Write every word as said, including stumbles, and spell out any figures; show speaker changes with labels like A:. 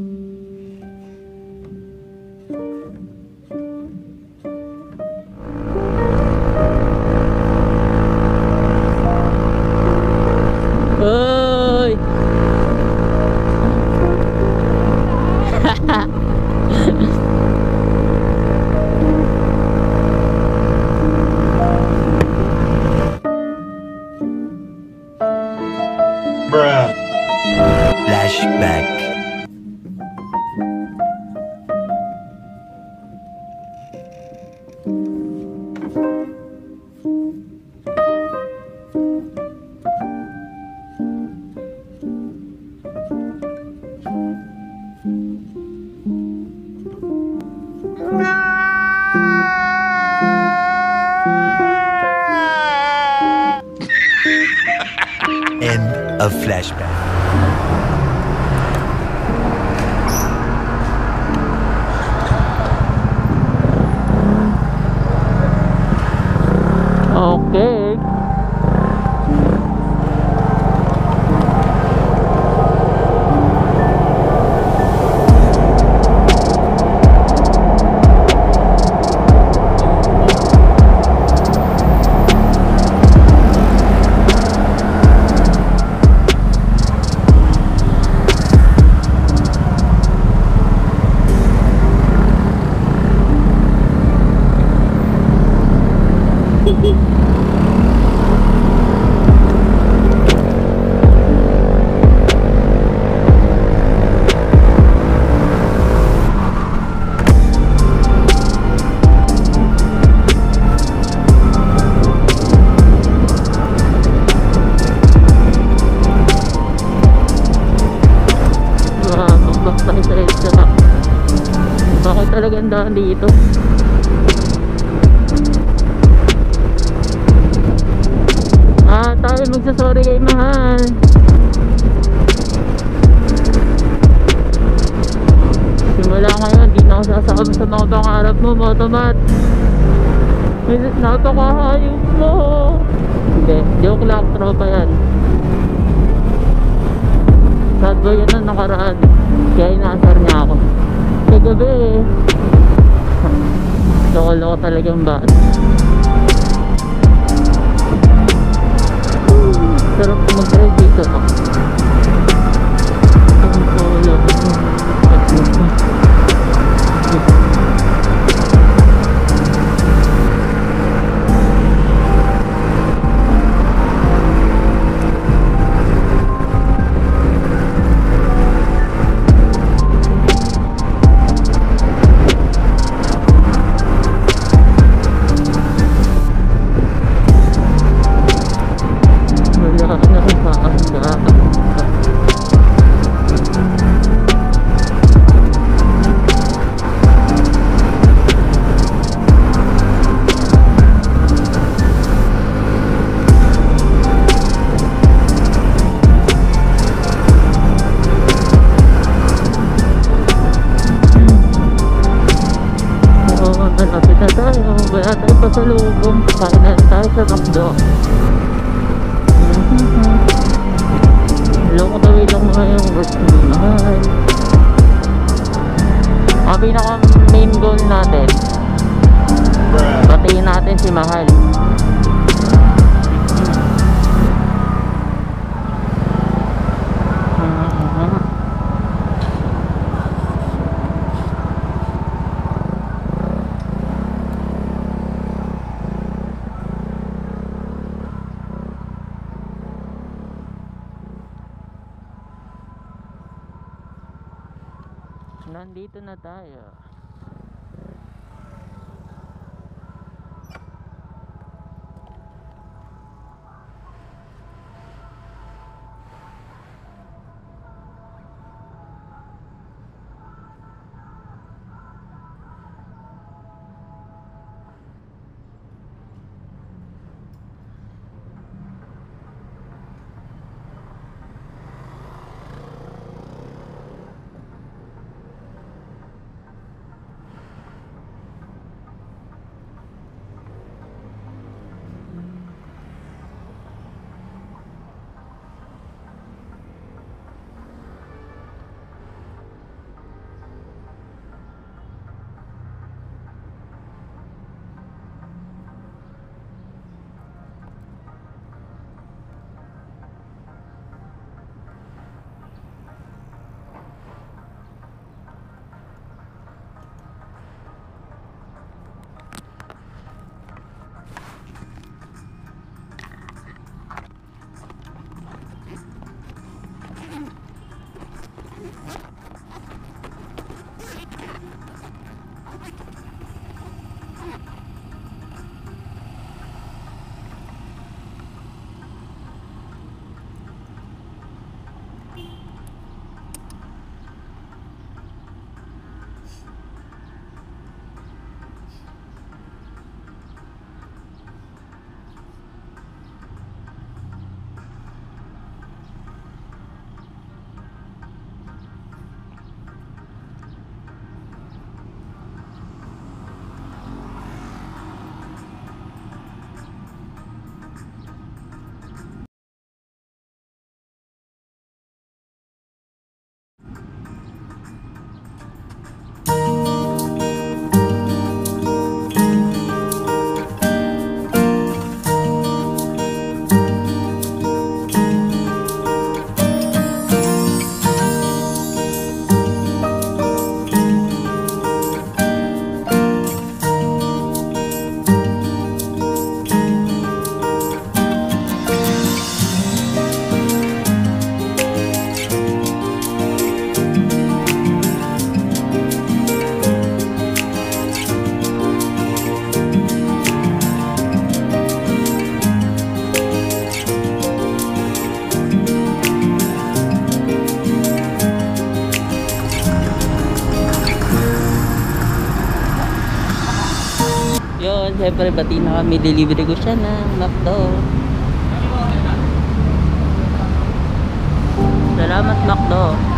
A: Uy!
B: Bruh. Flashback. End of flashback.
A: Okay. Bakit talagang daan dito? Ah, tayo magsasorry kay mahal. Simula ngayon, di na ako sasakam sa mga pangarap mo, Motomat. Napakahayop mo. Hindi, joke lang, tropa yan. Sad boy yan ang nakaraan. Kaya inaasar niya ako. Kagabi eh. Loko-loko talagang bata. Sarap mag-drive dito. Ang polo. Wala tayo pa sa lubong. Kain na tayo sa takdo. Loko tawid lang mga yung gusto ni mahal. Ang pinaka main goal natin, batiin natin si mahal. Nandito na tayo. syempre bati na kami, delivery ko siya ng McDo. Salamat McDo.